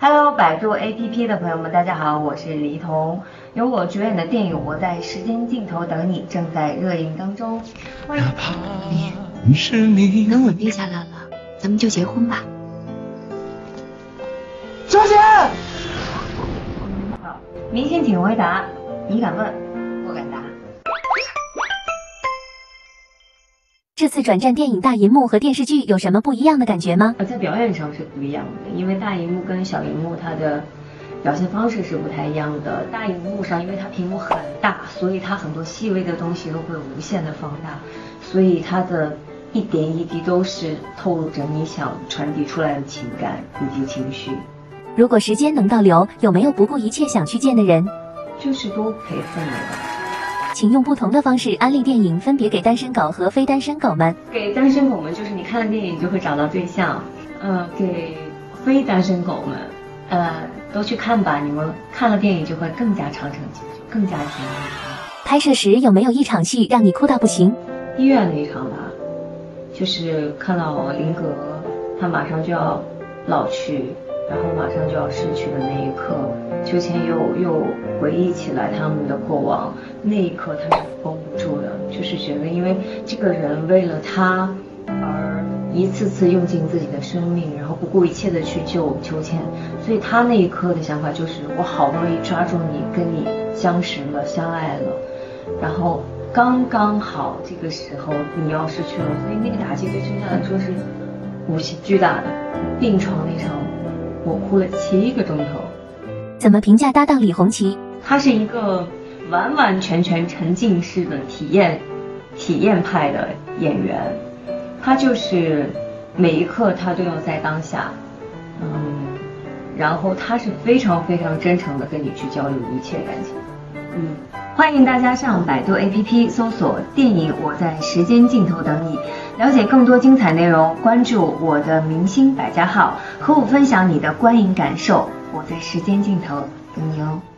Hello， 百度 APP 的朋友们，大家好，我是黎彤。由我主演的电影《我在时间尽头等你》正在热映当中。欢迎。 等稳定下来了，咱们就结婚吧。 小姐， 好，明星请回答，你敢问，我敢答。 这次转战电影大银幕和电视剧有什么不一样的感觉吗？ 在表演上是不一样的，因为大银幕跟小银幕它的表现方式是不太一样的。大银幕上，因为它屏幕很大，所以它很多细微的东西都会无限的放大，所以它的一点一滴都是透露着你想传递出来的情感以及情绪。 如果时间能倒流，有没有不顾一切想去见的人？ 就是多陪伴你吧。 请用不同的方式安利电影，分别给单身狗和非单身狗们。 给单身狗们就是你看了电影就会找到对象，给非单身狗们，都去看吧，你们看了电影就会更加长长久久，更加甜蜜。 拍摄时有没有一场戏让你哭到不行？ 医院那一场吧，就是看到林格他马上就要老去，然后马上就要逝去的那一刻，秋千又回忆起来他们的过往，那一刻他是绷不住的，就是觉得因为这个人为了他而一次次用尽自己的生命，然后不顾一切的去救秋千，所以他那一刻的想法就是我好不容易抓住你，跟你相识了，相爱了，然后刚刚好这个时候你要失去了，所以那个打击对秋千来说是无比巨大的。病床那场我哭了7个钟头。 怎么评价搭档李红旗？ 他是一个完完全全沉浸式的体验派的演员，他就是每一刻他都要在当下，然后他是非常非常真诚的跟你去交流一切感情。欢迎大家上百度 APP 搜索电影《我在时间尽头等你》，了解更多精彩内容，关注我的明星百家号，和我分享你的观影感受。我在时间尽头等你哦。